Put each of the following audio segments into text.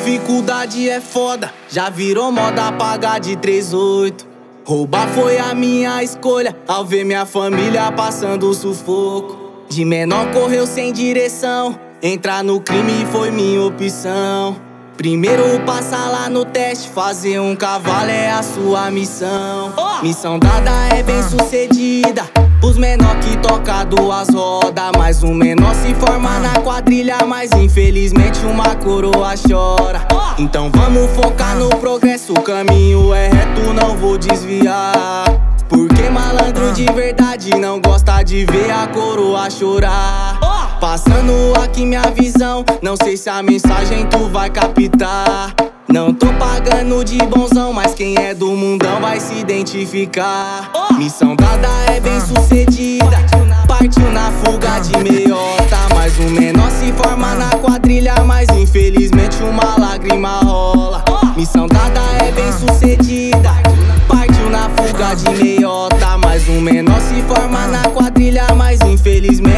Dificuldade é foda, já virou moda pagar de 38. Roubar foi a minha escolha, ao ver minha família passando sufoco. De menor correu sem direção, entrar no crime foi minha opção. Primeiro passar lá no teste, fazer um cavalo é a sua missão. Missão dada é bem sucedida, os menor que toca duas rodas. Mas um menor se forma na quadrilha, mas infelizmente uma coroa chora. Então vamos focar no progresso, o caminho é reto, não vou desviar. Porque malandro de verdade não gosta de ver a coroa chorar. Passando aqui minha visão, não sei se a mensagem tu vai captar. Não tô pagando de bonzão, mas quem é do mundão vai se identificar. Missão dada é bem sucedida, partiu na fuga de meiota. Mas o menor se forma na quadrilha, mas infelizmente uma lágrima rola. Missão dada é bem sucedida, partiu na fuga de meiota. Mas o menor se forma na quadrilha, mas infelizmente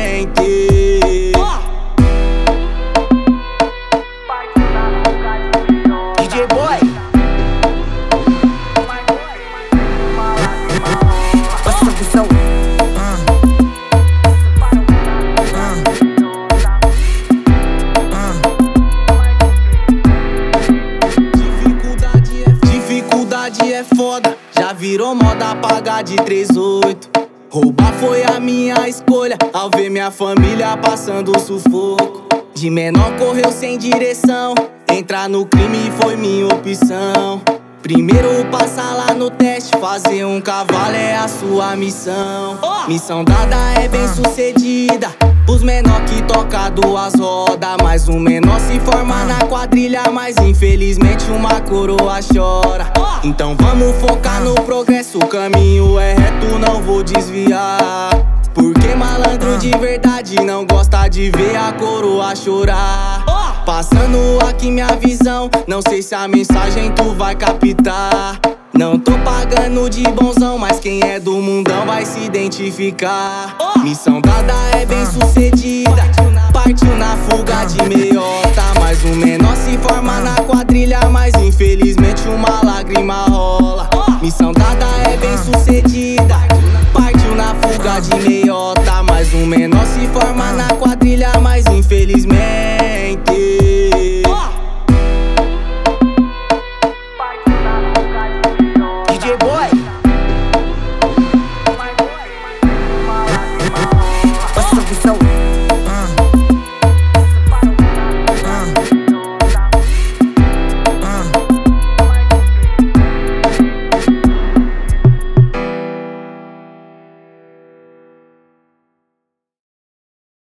DJ Boy, passa a visão. Dificuldade é foda, já virou moda pagar de 38. Roubar foi a minha escolha, ao ver minha família passando sufoco. De menor correu sem direção, entrar no crime foi minha opção. Primeiro passar lá no teste, fazer um cavalo é a sua missão. Missão dada é bem sucedida, os menor que toca duas rodas. Mas um menor se forma na quadrilha, mas infelizmente uma coroa chora. Então vamos focar no progresso, o caminho é reto, não vou desviar. Porque malandro de verdade não gosta de ver a coroa chorar. Passando aqui minha visão, não sei se a mensagem tu vai captar. Não tô pagando de bonzão, mas quem é do mundão vai se identificar. Missão dada é bem sucedida, partiu na fuga de meiota. Mas o menor se forma na quadrilha, mas infelizmente uma lágrima rola. Missão dada é bem sucedida, partiu na fuga de meiota. Mas um menor se forma na quadrilha, mas infelizmente DJ Boy, passa a visão.